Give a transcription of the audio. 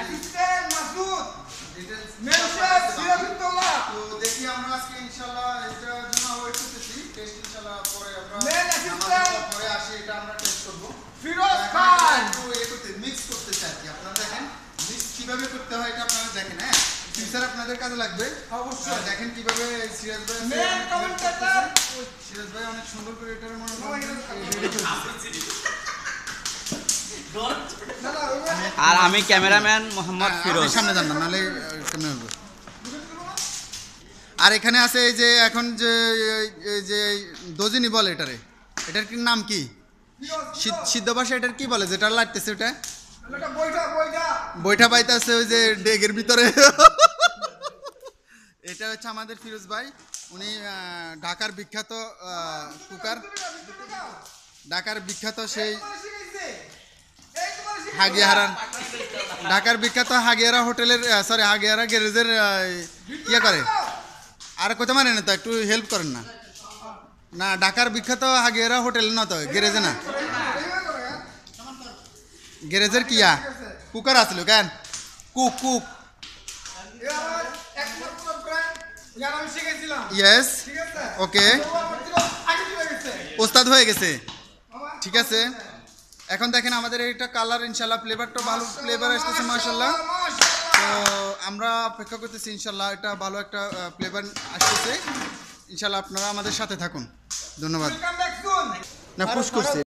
Assistant Masud details mention Sirajuddaula তো দেখি আমরা আজকে ইনশাআল্লাহ এটার জন্য ওয়েট করতেছি টেস্ট ইনশাআল্লাহ পরে আমরা মেন অ্যাসিস্ট্যান্ট পরে আসি এটা আমরা টেস্ট করব ফিরোজ খান তো এটাতে মিক্স করতে চাই কি আপনারা দেখেন মিক্স কিভাবে করতে হয় এটা আপনারা দেখেন হ্যাঁ ফিউচার আপনাদের কাজে লাগবে অবশ্যই দেখেন কিভাবে সিরাজ ভাই মেন কমেন্টেটর সিরাজ ভাই অনেক সুন্দর করে এটার মনে আর আমি ক্যামেরাম্যান মোহাম্মদ ফিরোজ। সামনে যান না নাহলে কেমনে হবে। আর এখানে আছে এই যে এখন যে এই যে দজিনি বলে এটারে এটার কি নাম কি সিদ্ধ ভাষা এটার কি বলে যেটা লাগতেছে ওটা এটা বইটা বইটা বৈঠা পাইতেছে ওই যে ডেগের ভিতরে এটা হচ্ছে আমাদের ফিরোজ ভাই উনি ঢাকার বিখ্যাত কুকার ঢাকার বিখ্যাত সেই হাগিয়াহারা ঢাকার বিখ্যাত হাগিয়ারা হোটেলের সরি হাগিয়ারা গ্যারেজের ইয়ে করে আর কোথাও মানে না তো একটু হেল্প করেন না না ঢাকার বিখ্যাত হাগিয়ারা হোটেল না তো গ্যারেজে না গ্যারেজের কিয়া কুকার আসছিল কেন কুক কুক একমাত্র ব্র্যান্ড যারা আমি শিখেছিলাম ইয়েস ঠিক আছে ওকে আগে চলে গেছে ওস্তাদ হয়ে গেছে ঠিক আছে এখন দেখেন আমাদের এটা কালার ইনশাল্লাহ ফ্লেভারটা ভালো ফ্লেভার আসতেছে মাশাআল্লাহ তো আমরা অপেক্ষা করতেছি ইনশাল্লাহ এটা ভালো একটা ফ্লেভার আসতেছে ইনশাল্লাহ আপনারা আমাদের সাথে থাকুন ধন্যবাদ ওয়েলকাম ব্যাক সুন না পুশ করছি